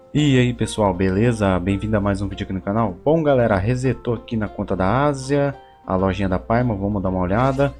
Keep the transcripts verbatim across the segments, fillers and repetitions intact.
E aí pessoal, beleza? Bem-vindo a mais um vídeo aqui no canal. Bom galera, resetou aqui na conta da Ásia, a lojinha da Paimon, vamos dar uma olhada.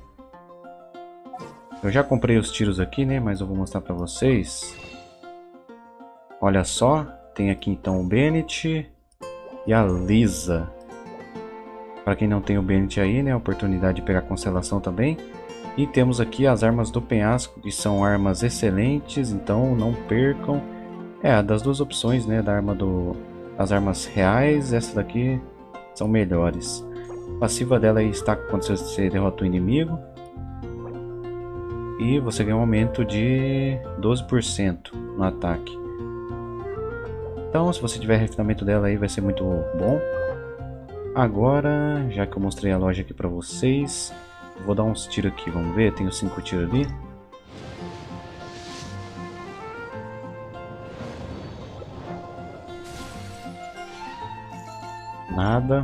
Eu já comprei os tiros aqui, né? Mas eu vou mostrar pra vocês. Olha só, tem aqui então o Bennett e a Lisa. Para quem não tem o Bennett aí, né? A oportunidade de pegar a constelação também. E temos aqui as armas do penhasco, que são armas excelentes, então não percam. É, das duas opções, né, da arma do, as armas reais, essa daqui são melhores. A passiva dela aí está quando você derrota o inimigo. E você ganha um aumento de doze por cento no ataque. Então, se você tiver refinamento dela aí, vai ser muito bom. Agora, já que eu mostrei a loja aqui pra vocês, vou dar uns tiros aqui, vamos ver, tenho cinco tiros ali. Nada.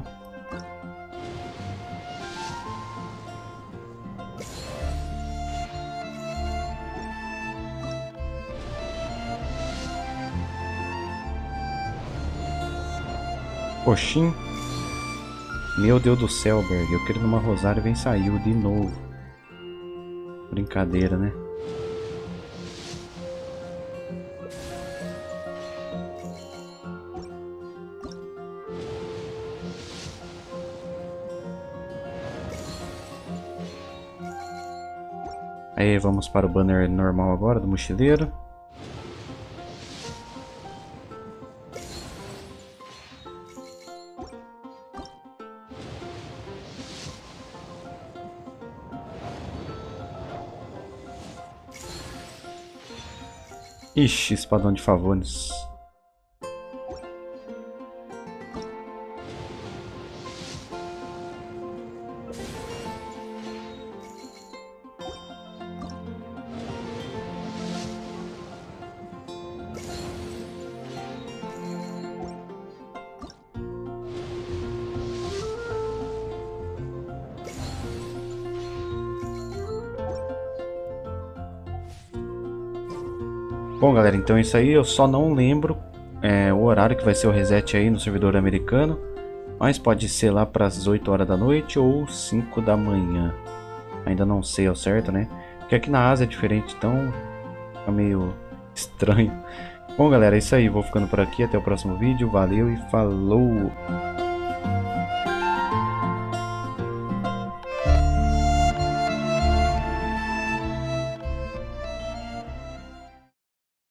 Oxim. Meu Deus do céu, Berg. Eu quero numa Rosário vem saiu de novo. Brincadeira, né? Aí vamos para o banner normal agora do mochileiro. Ixi, espadão de favores. Bom galera, então é isso aí, eu só não lembro é, o horário que vai ser o reset aí no servidor americano, mas pode ser lá para as oito horas da noite ou cinco da manhã, ainda não sei ao certo, né? Porque aqui na Ásia é diferente, então é meio estranho. Bom galera, é isso aí, vou ficando por aqui, até o próximo vídeo, valeu e falou!